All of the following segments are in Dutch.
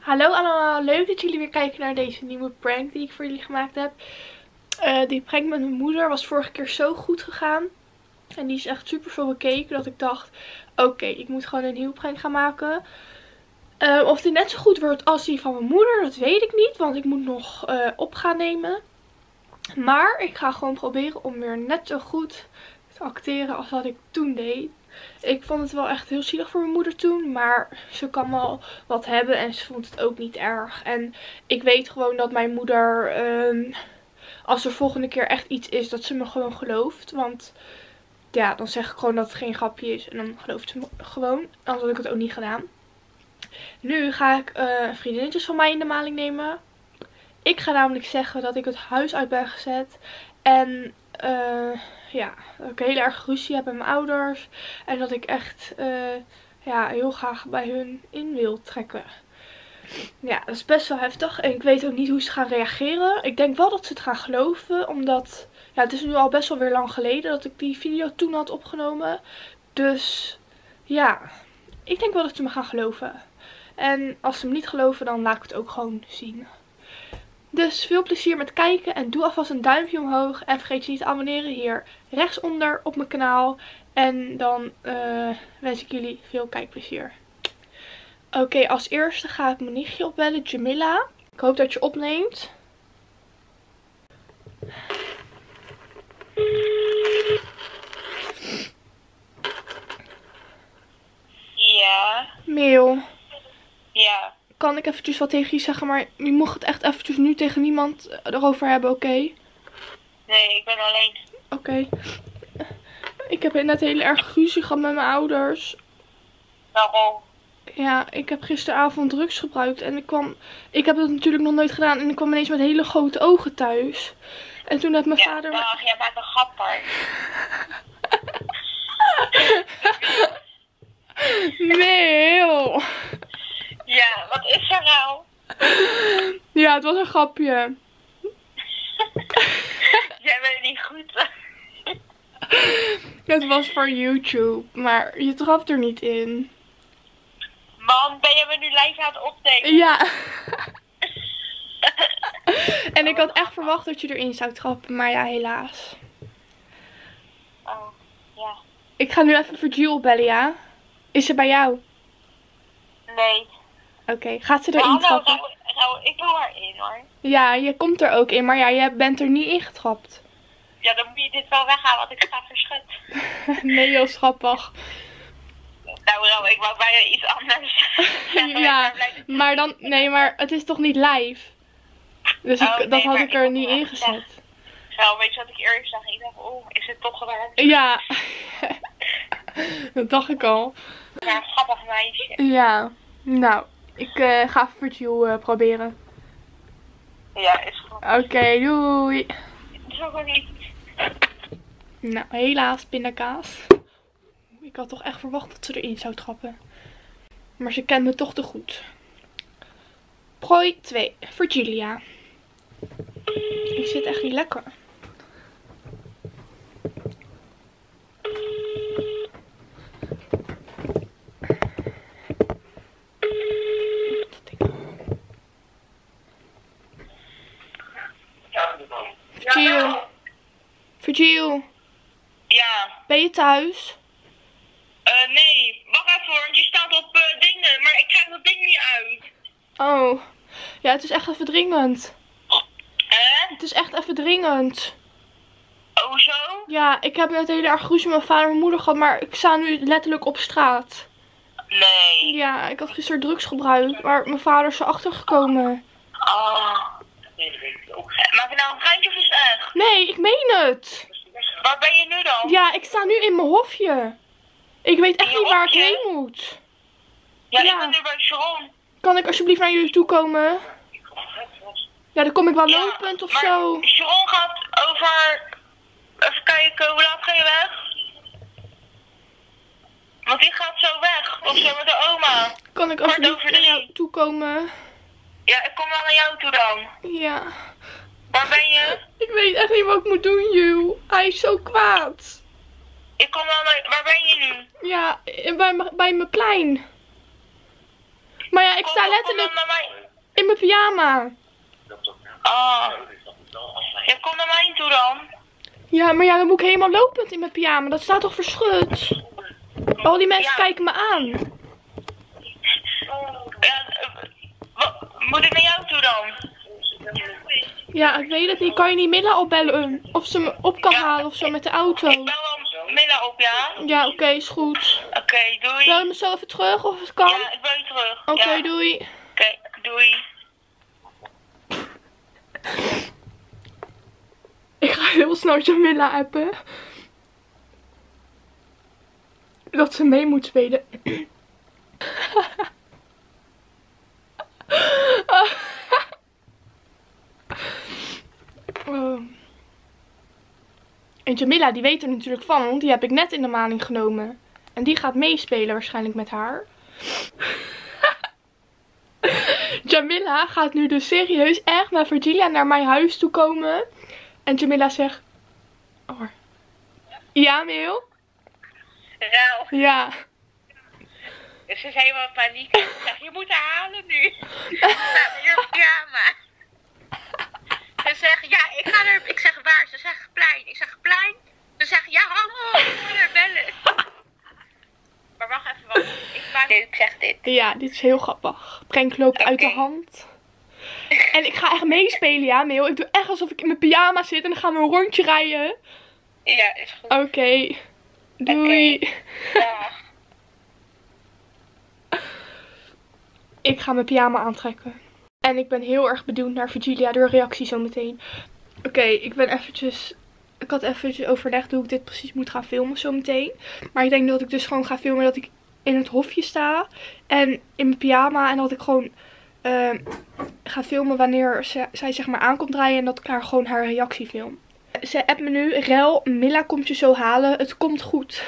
Hallo allemaal, leuk dat jullie weer kijken naar deze nieuwe prank die ik voor jullie gemaakt heb. Die prank met mijn moeder was vorige keer zo goed gegaan. En die is echt super veel bekeken dat ik dacht, oké, ik moet gewoon een nieuwe prank gaan maken. Of die net zo goed wordt als die van mijn moeder, dat weet ik niet, want ik moet nog op gaan nemen. Maar ik ga gewoon proberen om weer net zo goed te acteren als wat ik toen deed. Ik vond het wel echt heel zielig voor mijn moeder toen. Maar ze kan wel wat hebben en ze vond het ook niet erg. En ik weet gewoon dat mijn moeder, als er volgende keer echt iets is, dat ze me gewoon gelooft. Want ja, dan zeg ik gewoon dat het geen grapje is. En dan gelooft ze me gewoon. Anders had ik het ook niet gedaan. Nu ga ik vriendinnetjes van mij in de maling nemen. Ik ga namelijk zeggen dat ik het huis uit ben gezet. En ja, dat ik heel erg ruzie heb met mijn ouders. En dat ik echt ja, heel graag bij hun in wil trekken. Ja, dat is best wel heftig. En ik weet ook niet hoe ze gaan reageren. Ik denk wel dat ze het gaan geloven. Omdat, ja, het is nu al best wel weer lang geleden dat ik die video toen had opgenomen. Dus ja, ik denk wel dat ze me gaan geloven. En als ze me niet geloven, dan laat ik het ook gewoon zien. Dus veel plezier met kijken en doe alvast een duimpje omhoog. En vergeet je niet te abonneren hier rechtsonder op mijn kanaal. En dan wens ik jullie veel kijkplezier. Oké, als eerste ga ik mijn nichtje opbellen, Jamila. Ik hoop dat je opneemt. Ja. Mail. Ja. Kan ik eventjes wat tegen je zeggen, maar je mocht het echt eventjes nu tegen niemand erover hebben, oké? Nee, ik ben alleen. Oké. Ik heb net heel erg ruzie gehad met mijn ouders. Waarom? Ja, ik heb gisteravond drugs gebruikt en ik heb dat natuurlijk nog nooit gedaan en ik kwam ineens met hele grote ogen thuis. En toen heeft mijn vader... Dag, jij maakt een grapper. Nee. Ja, wat is er nou? Ja, het was een grapje. Jij bent niet goed. Het was voor YouTube, maar je trapt er niet in. Man, ben je me nu live aan het opnemen? Ja. En ik had echt verwacht dat je erin zou trappen, maar ja, helaas. Oh, ja. Ik ga nu even voor Jill bellen, ja? Is ze bij jou? Nee. Oké, gaat ze erin trappen? Ik wil erin hoor. Ja, je komt er ook in, maar ja, je bent er niet ingetrapt. Ja, dan moet je dit wel weghalen, want ik sta verschut. Nee, heel grappig. Nou, ik wou bijna iets anders. Ja, maar dan, nee, maar het is toch niet live? Dus dat had ik er niet ingezet. Nou, weet je wat ik eerlijk zag? Ik dacht, oh, is het toch gedaan? Ja, dat dacht ik al. Ja, een grappig meisje. Ja, nou, ik ga even voor Jill proberen. Ja, is goed. Oké, doei. Doei. Nou, helaas, pindakaas. Ik had toch echt verwacht dat ze erin zou trappen. Maar ze kent me toch te goed. Prooi 2 voor Julia. Ik zit echt niet lekker. Jill. Ja. Ben je thuis? Nee, wacht even hoor, want je staat op dingen, maar ik krijg dat ding niet uit. Oh, ja, het is echt even dringend. Het is echt even dringend. Oh, zo? Ja, ik heb net heel erg ruzie met mijn vader en mijn moeder gehad, maar ik sta nu letterlijk op straat. Nee. Ja, ik had gisteren drugs gebruikt, maar mijn vader is erachter gekomen. Oh. Maak je nou een geintje of is het echt? Nee, ik meen het. Waar ben je nu dan? Ja, ik sta nu in mijn hofje. Ik weet echt niet waar ik heen moet. Ja, ik ben nu bij Sharon. Kan ik alsjeblieft naar jullie toe komen? Ja, dan kom ik wel lopend of zo. Sharon gaat over... Even kijken, hoe laat ga je weg? Want die gaat zo weg. Of zo met de oma. Kan ik alsjeblieft naar jou toe komen? Ja, ik kom wel naar jou toe dan. Ja. Waar ben je? Ik weet echt niet wat ik moet doen, Jules. Hij is zo kwaad. Ik kom wel naar... Waar ben je nu? Ja, bij mijn plein. Maar ja, ik sta Kom letterlijk dan naar mij. in mijn pyjama. Ah. Ja, kom naar mij toe dan. Ja, maar ja, dan moet ik helemaal lopend in mijn pyjama. Dat staat toch verschut? Al die mensen kijken me aan. Ja, moet ik naar jou toe dan? Ja, ik weet het niet. Kan je niet Milla opbellen? Of ze me op kan halen of zo met de auto? Ik bel wel Milla op, ja? Ja, oké, is goed. Oké, doei. Bel je me zo even terug of het kan? Ja, ik bel je terug. Oké, Ja. doei. Oké, doei. Ik ga heel snel Jamila appen. Dat ze mee moet spelen. Oh. En Jamila die weet er natuurlijk van, want die heb ik net in de maling genomen. En die gaat meespelen waarschijnlijk met haar. Jamila gaat nu dus serieus echt met Virgilia naar mijn huis toe komen. En Jamila zegt... Oh. Ja, Meel? Rauw. Ja. Dus ze is helemaal in paniek. Ik zeg, je moet haar halen nu. Ze staat hier op pyjama. Ze zegt, ja, ik ga er... Ik zeg, waar? Ze zegt, plein. Ik zeg, plein? Ze zegt, ja, hallo, ik moet haar bellen. Maar wacht even, wacht. Ik zeg dit. Ja, dit is heel grappig. Prank loopt uit de hand. En ik ga echt meespelen, ja, Meel. Ik doe echt alsof ik in mijn pyjama zit en dan gaan we een rondje rijden. Ja, is goed. Oké. Doei. Dag. Ik ga mijn pyjama aantrekken. En ik ben heel erg benieuwd naar Virgilia, de reactie zo meteen. Oké, ik had eventjes overlegd hoe ik dit precies moet gaan filmen zo meteen. Maar ik denk dat ik dus gewoon ga filmen dat ik in het hofje sta. En in mijn pyjama. En dat ik gewoon ga filmen wanneer zij zeg maar aankomt draaien. En dat ik haar gewoon haar reactie film. Ze appt me nu. Rel, Milla komt je zo halen. Het komt goed.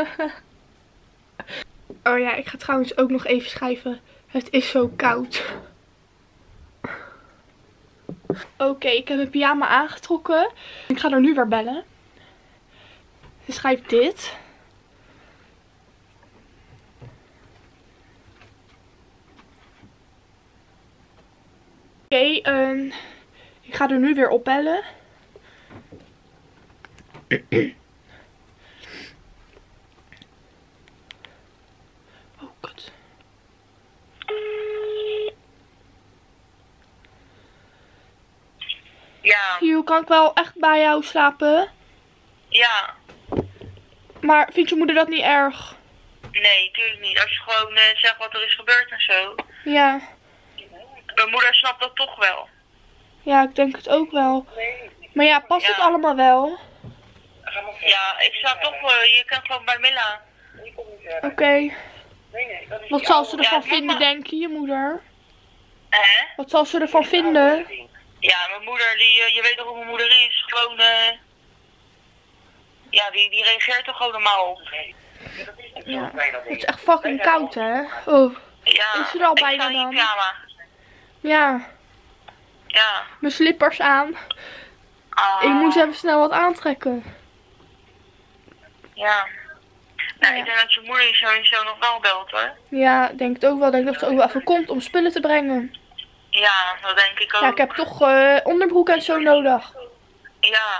Oh ja, ik ga trouwens ook nog even schrijven. Het is zo koud. Oké, ik heb mijn pyjama aangetrokken. Ik ga haar nu weer bellen. Ze schrijft dit. Oké, ik ga er nu weer opbellen. Oh, kut. Ja. Joe, kan ik wel echt bij jou slapen? Ja. Maar vindt je moeder dat niet erg? Nee, tuurlijk niet. Als je gewoon zegt wat er is gebeurd en zo. Ja. Mijn moeder snapt dat toch wel. Ja, ik denk het ook wel. Maar ja, past het allemaal wel? Ja, ik sta toch je kan gewoon bij Milla. Oké. Wat zal ze ervan Ja, vinden, mama. denk je, je moeder? Hè? Wat zal ze ervan vinden? Ja, mijn moeder, je weet toch hoe mijn moeder is. Gewoon, ja, die reageert toch gewoon normaal op. Ja. Het is echt fucking koud, hè? Oh. Ja, Is ze er al ik bijna sta in dan? pyjama. Ja. Ja. Mijn slippers aan. Ah, Ik moest even snel wat aantrekken. Ja. Nou, Ja. ik denk dat je moeder je zo nog wel belt, hoor. Ja, denk het ook wel. Denk dat ze ook wel even komt om spullen te brengen. Ja, dat denk ik ook. Ja, ik heb toch onderbroek en zo nodig. Ja.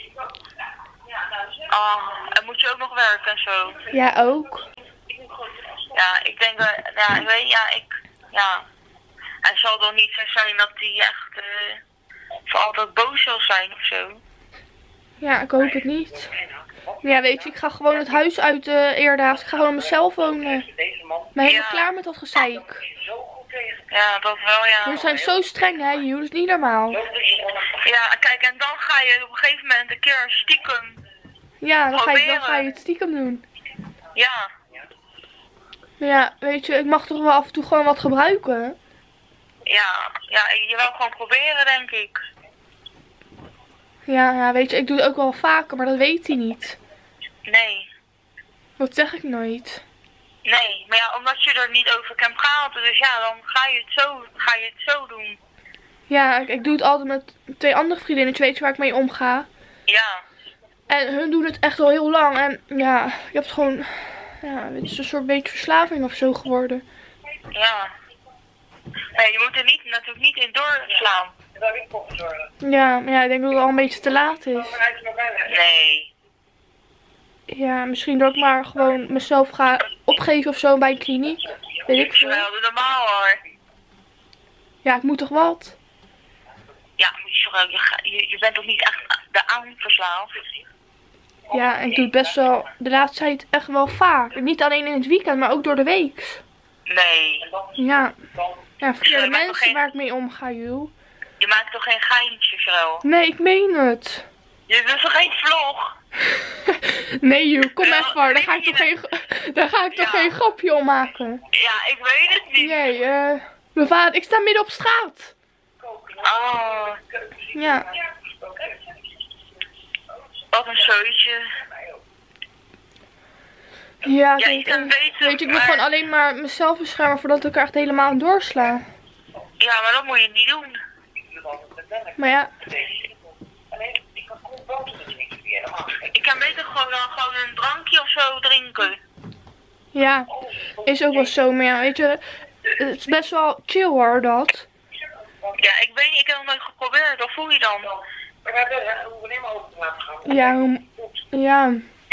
Ah, en moet je ook nog werken en zo? Ja, ook. Ja, ik denk dat, ja, ik weet, ja. Hij zal dan niet zo zijn dat hij echt voor altijd boos zal zijn of zo. Ja, ik hoop het niet. Ja, weet je, ik ga gewoon het huis uit eerdaags. Ik ga gewoon op mezelf wonen. Ik ben helemaal Ja. klaar met dat gezeik. Ja, dat wel, ja. Jullie zijn zo streng, hè, Joe. Dat is niet normaal. Ja, kijk, en dan ga je op een gegeven moment een keer stiekem, Ja, dan ga je Proberen. het stiekem doen. ja. Maar ja, weet je, ik mag toch wel af en toe gewoon wat gebruiken. Ja, je wil gewoon proberen, denk ik. Ja, weet je, ik doe het ook wel vaker, maar dat weet hij niet. Nee, Dat zeg ik nooit. nee. Maar ja, omdat je er niet over hebt gehaald, dus ja, dan ga je het zo doen. Ja, ik doe het altijd met 2 andere vriendinnen, weet je waar ik mee omga. Ja, En hun doen het echt al heel lang. En ja, ik heb het gewoon, ja, het is een soort beetje verslaving of zo geworden. ja. Nee, je moet er natuurlijk niet in doorslaan. Ja, maar ja, ik denk dat het al een beetje te laat is. Nee. Ja, misschien dat ik maar gewoon mezelf ga opgeven of zo bij een kliniek. Weet ik veel. Wel, normaal hoor. Ja, ik moet toch wat? Ja, moet je toch ook. Je bent toch niet echt daaraan verslaafd? Ja, en ik doe het best wel de laatste tijd echt wel vaak. Niet alleen in het weekend, maar ook door de week. Nee. Ja. Ja, verkeerde Je maakt toch mensen geen- waar ik mee omga, joh. Je maakt toch geen geintjes zo? Nee, ik meen het. Je doet toch geen vlog? Nee, joh, kom Wel, echt maar. Daar ga ik weet toch je geen Ja. grapje om maken. Ja, ik weet het niet. Nee, mijn vader, ik sta midden op straat. Oh, Ja. wat een zootje. Ja, Ja, je kan beter, weet je, ik wil maar- gewoon alleen maar mezelf beschermen voordat ik er echt helemaal aan doorsla. Ja, maar dat moet je niet doen. Maar ja, Ik kan beter gewoon een drankje of zo drinken. ja, is ook wel zo. Maar ja, weet je, het is best wel chill hoor, dat. Ja, ik weet niet, ik heb het nog nooit geprobeerd. Wat voel je dan? Ja, ja.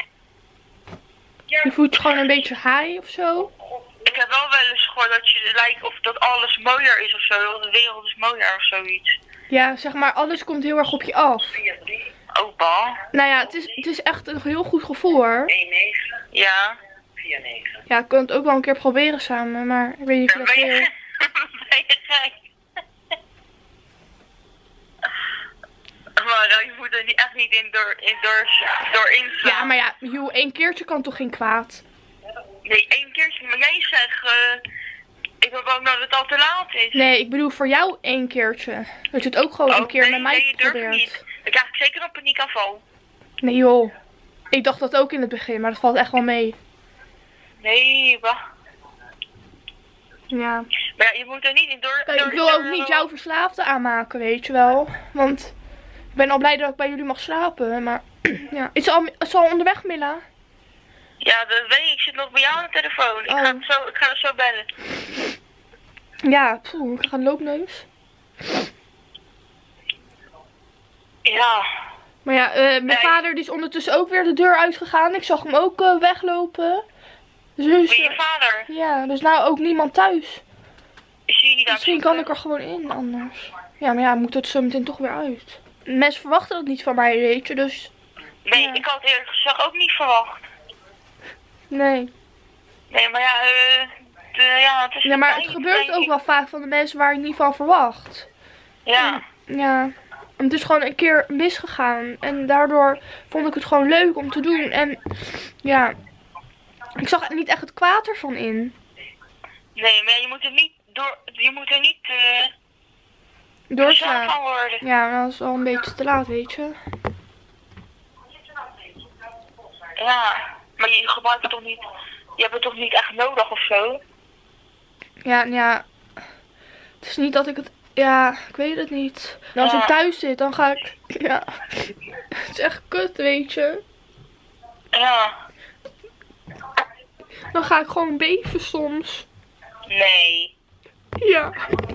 Je voelt je gewoon een beetje high of zo. Ik heb wel eens gehoord dat je lijkt of dat alles mooier is of zo. Dat de wereld is mooier of zoiets. Ja, zeg maar, alles komt heel erg op je af. Opa. Nou ja, het is echt een heel goed gevoel hoor. Ja. Ja, ik kan het ook wel een keer proberen samen, maar ik weet niet of Dan dat ben je, heel... ben je gek. Maar je moet er niet, echt niet door inslaan. Ja, maar ja, joh, 1 keertje kan toch geen kwaad? Nee, 1 keertje. Maar jij zegt, ik ben bang dat het al te laat is. Nee, ik bedoel voor jou 1 keertje. Dat je het ook gewoon een keer nee, met mij nee, je durft probeert. niet. Dan krijg ik zeker een paniekaanval. Nee joh. Ik dacht dat ook in het begin, maar dat valt echt wel mee. Nee, bah. Ja. Maar ja, je moet er niet in door... Kijk, ik wil ook niet jouw verslaafde aanmaken, weet je wel. Want ik ben al blij dat ik bij jullie mag slapen, maar ja. Is het al onderweg, Milla? Ja, dat weet ik. Ik zit nog bij jou aan de telefoon. Ik ga er zo bellen. Ja, poeh, ik krijg een loopneus. Ja. Maar ja, mijn vader die is ondertussen ook weer de deur uitgegaan. Ik zag hem ook weglopen. Dus, Wie je vader? ja, dus nou ook niemand thuis. Is hij niet aan Misschien kan ik er gewoon in anders. Ja, maar ja, moet het zo meteen toch weer uit. Mensen verwachten dat niet van mij, weet je, dus... Nee, ja. ik had het eerlijk gezegd ook niet verwacht. Nee. Nee, maar ja, ja, het is... Ja, maar het gebeurt ook wel vaak van de mensen waar ik niet van verwacht. Ja. Ja. Het is gewoon een keer misgegaan. En daardoor vond ik het gewoon leuk om te doen. En ja, ik zag niet echt het kwaad ervan in. Nee, maar je moet er niet Doorslaan. van worden. Ja, maar dat is al een beetje te laat, weet je. Ja, maar je gebruikt het toch niet... Je hebt het toch niet echt nodig of zo? Ja. Het is niet dat ik het... Ja, ik weet het niet. En als ik thuis zit, dan ga ik... Ja. Het is echt kut, weet je. Ja. Dan ga ik gewoon beven soms. Nee. Ja.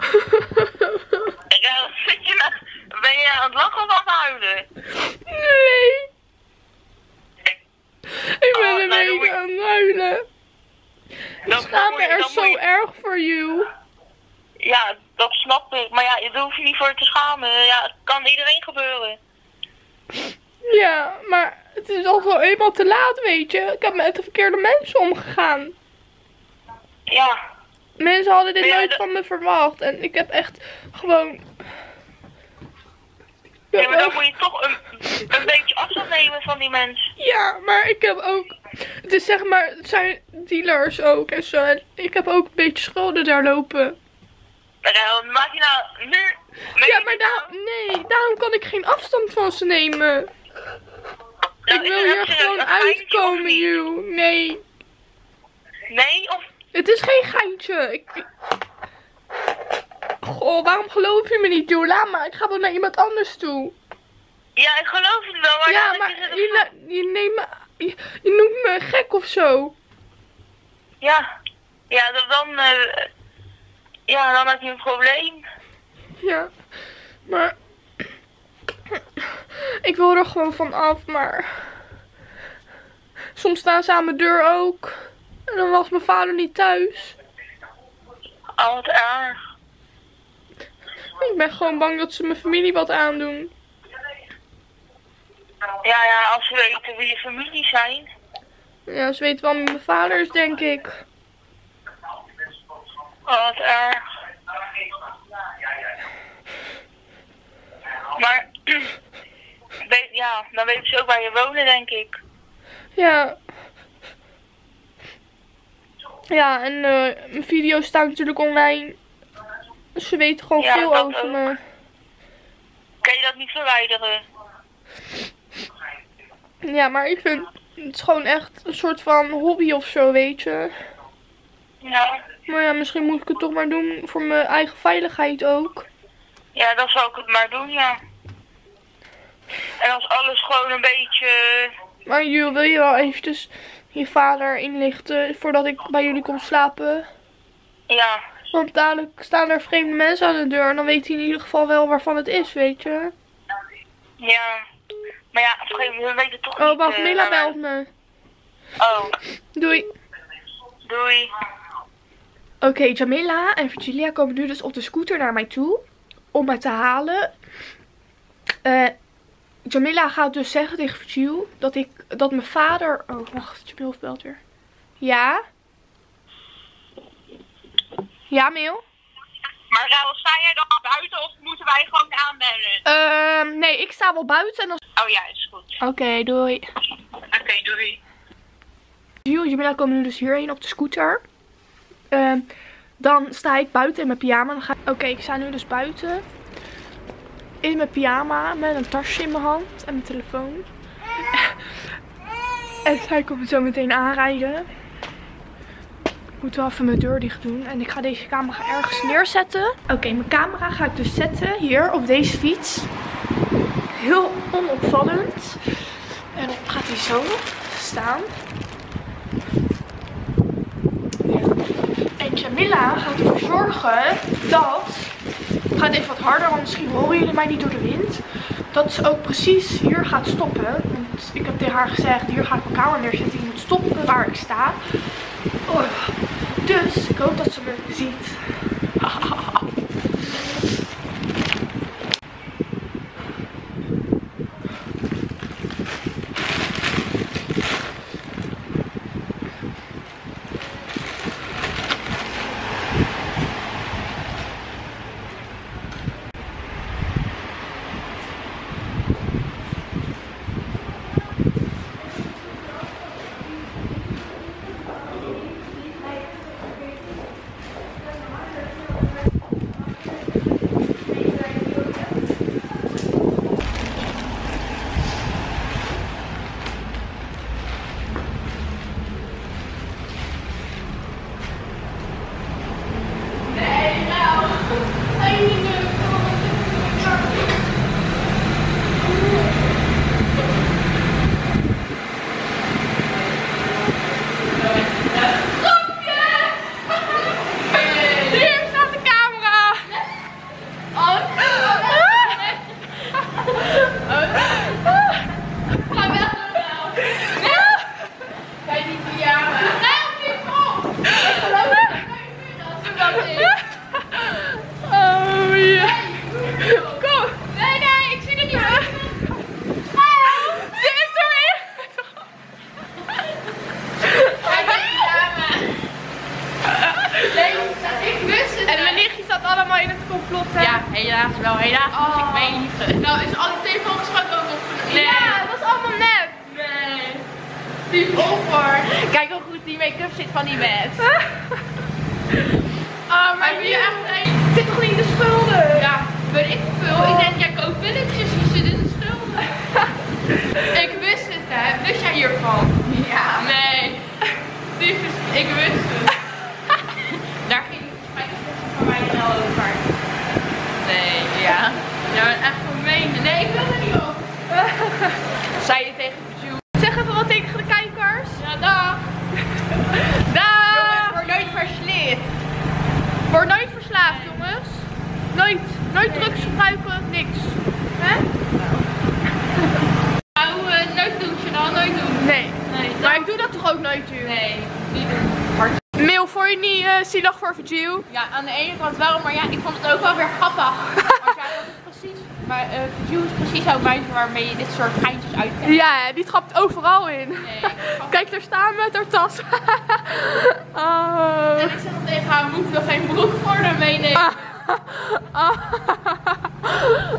Ben je aan het lachen of aan het huilen? Nee. Ik ben Oh, een nou, dan beetje moet- aan het huilen. Ik schaam me er zo erg voor you. Ja, dat snap ik. Maar ja, daar hoef je niet voor te schamen. Ja, het kan iedereen gebeuren. Ja, maar het is al zo eenmaal te laat, weet je. Ik heb met de verkeerde mensen omgegaan. Ja. Mensen hadden dit Ja, nooit van me verwacht. En ik heb echt gewoon... Ja, maar dan moet je toch een beetje afstand nemen van die mensen. Ja, maar ik heb ook... Het is zeg maar, het zijn dealers ook en zo. En ik heb ook een beetje schulden daar lopen. Maar maak je nou nu... Ja, maar daarom kan ik geen afstand van ze nemen. Ik wil hier gewoon uitkomen, you. Nee. Nee, of... Het is geen geintje. Goh, waarom geloof je me niet, joh? Laat maar, ik ga wel naar iemand anders toe. Ja, ik geloof het wel, maar... Ja, maar je neemt me... Je noemt me gek of zo. Ja. Ja, dan... ja, dan heb je een probleem. Ja, maar ik wil er gewoon van af, maar soms staan ze aan mijn deur ook. En dan was mijn vader niet thuis. Oh, wat erg. Ik ben gewoon bang dat ze mijn familie wat aandoen. Ja, als ze weten wie je familie zijn. Ja, ze weten wel wie mijn vader is, denk ik. Oh, wat erg. Maar, ja, dan weten ze ook waar je wonen, denk ik. Ja. Ja, en mijn video's staan natuurlijk online. Dus ze weten gewoon veel over me. Kan je dat niet verwijderen? Ja, maar ik vind het is gewoon echt een soort van hobby of zo, weet je. Ja. Maar ja, misschien moet ik het toch maar doen voor mijn eigen veiligheid ook. Ja, dan zal ik het maar doen, ja. En als alles gewoon een beetje... Maar Jules, wil je wel eventjes je vader inlichten voordat ik bij jullie kom slapen? Ja. Want dadelijk staan er vreemde mensen aan de deur en dan weet hij in ieder geval wel waarvan het is, weet je. Ja. Maar ja, op een gegeven moment weet het toch niet... Oh, wacht, Mila belt me. Oh. Doei. Doei. Oké, Jamila en Virgilia komen nu dus op de scooter naar mij toe om mij te halen. Jamila gaat dus zeggen tegen Virgil dat mijn vader... Oh, wacht, Jamila belt weer. Ja? Ja, Mil? Maar Raoul, sta jij dan buiten of moeten wij gewoon aanbellen? Nee, ik sta wel buiten. En dan... Oh ja, is goed. Oké, doei. Oké, doei. Virgil en Jamila komen nu dus hierheen op de scooter. Dan sta ik buiten in mijn pyjama. Oké, ik sta nu dus buiten. In mijn pyjama met een tasje in mijn hand en mijn telefoon. En zij komt zo meteen aanrijden. Ik moet wel even mijn deur dicht doen. En ik ga deze camera ergens neerzetten. Oké, mijn camera ga ik dus zetten hier op deze fiets. Heel onopvallend. En dan gaat hij zo staan. En Jamila gaat ervoor zorgen dat... Ik ga het even wat harder, want misschien horen jullie mij niet door de wind. Dat ze ook precies hier gaat stoppen. Want ik heb tegen haar gezegd, hier ga ik mijn camera neerzetten. Je moet stoppen waar ik sta. Oh. Dus ik hoop dat ze me ziet. helaas wel. Helaas moest ik meeliegen. Nou, is al die telefoongesprek ook opgenomen? Nee. Ja, dat was allemaal nep. Nee. Lief over. Kijk hoe goed die make-up zit van die mens. Maar wie echt zit toch niet in de schulden? Ja, weet ik veel. Ik denk, jij koopt pilletjes, je zit in de schulden. Ik wist het, hè. Wist jij hiervan? Ja. Nee. Tyfus, ik wist het. Daar ging het gesprek van mij wel over. Nee, ja. Ja, echt gemeen. Nee, ik wil er niet op. Zei je tegen Jules. Zeg even wat tegen de kijkers. Ja, dag. Dag. Jongens, word nooit verslift. Word nooit verslaafd. Nooit drugs gebruiken, niks. Hè? Nou, nooit doen, Chanel, nooit doen. Nee. Nee, Maar ik doe dat toch ook nooit nu? Nee, niet doen. Mil, vond je niet zielig voor Virgil? Ja, aan de ene kant wel, maar ja, ik vond het ook wel weer grappig. Maar ja, dat is precies. Maar Virgil is precies zo'n meisje waarmee je dit soort geintjes uitkent. Ja, die trapt overal in. Nee, Kijk, daar staan we met haar tas. Oh. En ik zeg tegen haar, we moeten nog geen broek voor haar meenemen.